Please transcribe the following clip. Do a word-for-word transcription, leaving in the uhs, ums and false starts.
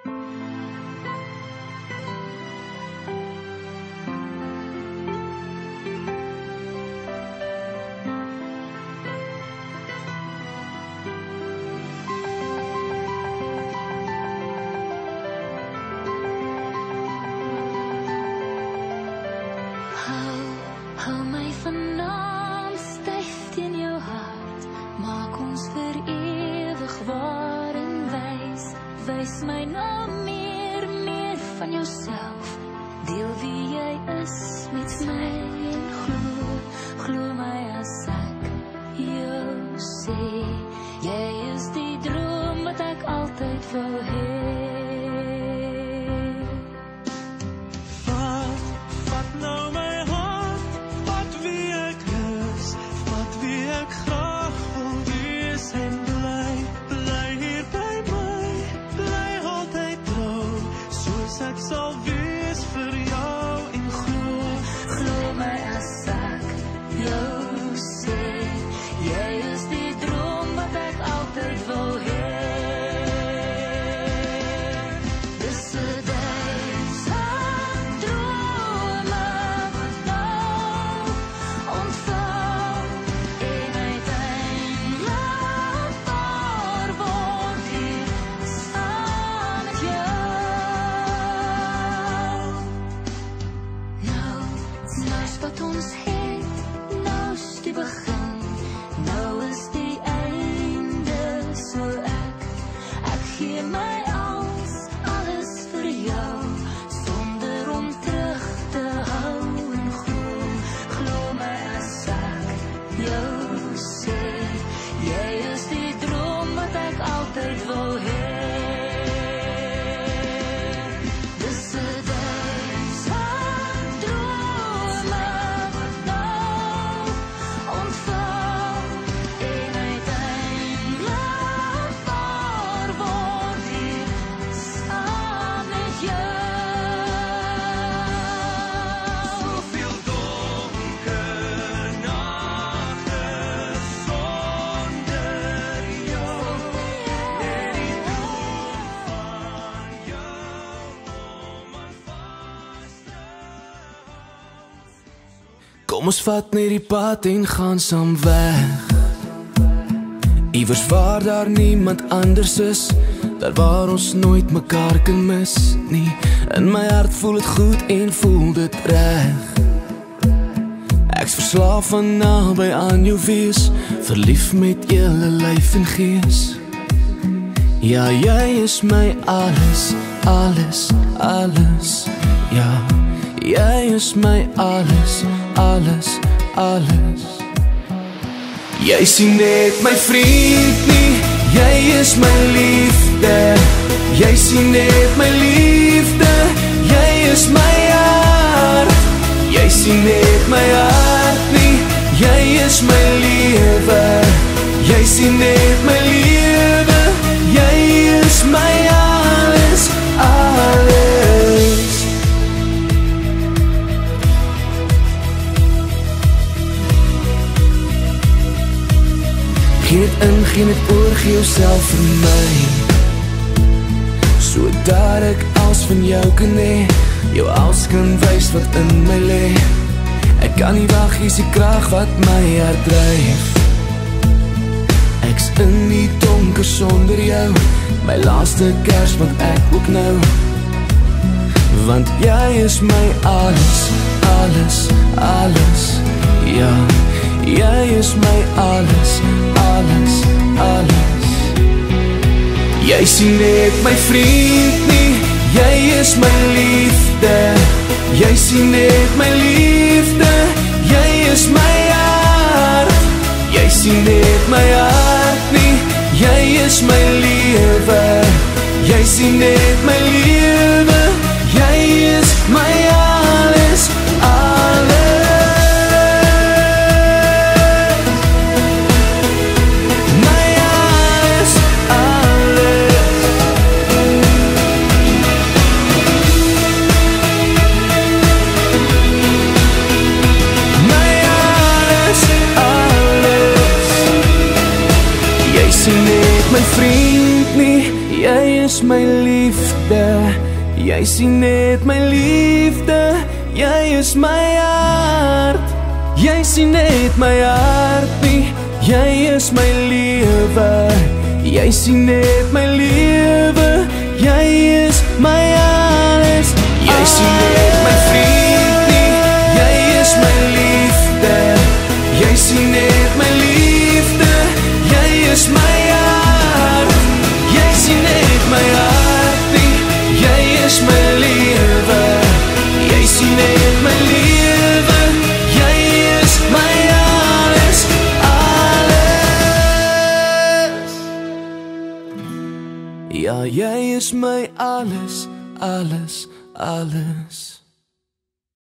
Hou my vanaand styf teen jou hart, maak ons vir ewig waar en wys. Wys my nou meer, meer van jouself, deel wie jy is met my en glo, glo my as ek jou sê, jy is die droom wat ek altyd wou hê. Wat ons het, nou is die begin, nou is die einde, so ek, ek gee my alles, alles vir jou, sonder om terug te hou en glo, glo my as ek jou sê, jy is die droom wat ek altyd wil hê. Kom ons vat net die pad en gaan saam weg, iewers waar daar niemand anders is, daar waar ons nooit mekaar kan mis nie. In my hart voel het goed en voel dit reg, ek's verslaaf van naby aan jou wees, verlief met hele lyf en gees. Ja, jy is my alles, alles, alles, ja, jy is my alles, alles, alles. Jy sien net my vriend nie, jy is my liefde. Jy sien net my liefde, jy is my hart. Jy sien net my hart nie, jy is my lewe. Jy sien net my lewe, jy is my alles, alles. Geen het in, geen het oor, gee jouself vir my, sodat ek als van jou kan hee, jou als kan wys wat in my lee. Ek kan nie wacht, hier is die kraag wat my hart dryf. Ek's in die donker sonder jou, my laaste kers want ek ook nou, want jy is my alles, alles, alles, ja. Jy is my alles, alles, alles. Jy sien net my vriend nie, jy is my liefde. Jy sien net my liefde, jy is my hart. Jy sien net my hart nie, jy is my lewe. Jy sien net my lewe, jy is my alles, alles. My vriend nie, jy is my liefde. liefde. Jy sien net my liefde, jy is my hart. Jy sien net my hart nie, jy is my lewe. Jy sien net my lewe, jy is my alles. Jy sien net my vriend nie, jy is my liefde. Jy sien net my liefde, jy is my hart. Jy sien net my hart nie, jy is my lewe. Jy sien net my lewe, jy is my alles, alles. Ja, jy is my alles, alles, alles.